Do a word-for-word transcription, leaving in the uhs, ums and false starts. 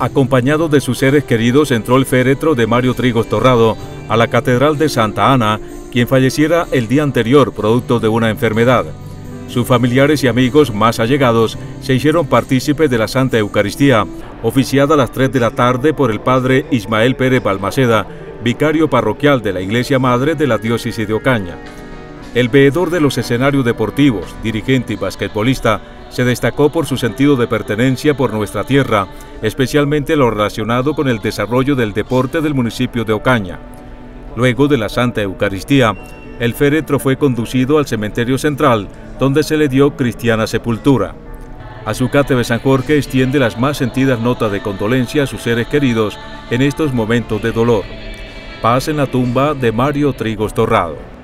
Acompañado de sus seres queridos, entró el féretro de Mario Trigos Torrado a la Catedral de Santa Ana, quien falleciera el día anterior producto de una enfermedad. Sus familiares y amigos más allegados se hicieron partícipes de la Santa Eucaristía, oficiada a las tres de la tarde por el padre Ismael Pérez Balmaceda, vicario parroquial de la Iglesia Madre de la Diócesis de Ocaña. El veedor de los escenarios deportivos, dirigente y basquetbolista, se destacó por su sentido de pertenencia por nuestra tierra, especialmente lo relacionado con el desarrollo del deporte del municipio de Ocaña. Luego de la Santa Eucaristía, el féretro fue conducido al cementerio central, donde se le dio cristiana sepultura. Azucate de San Jorge extiende las más sentidas notas de condolencia a sus seres queridos en estos momentos de dolor. Paz en la tumba de Mario Trigos Torrado.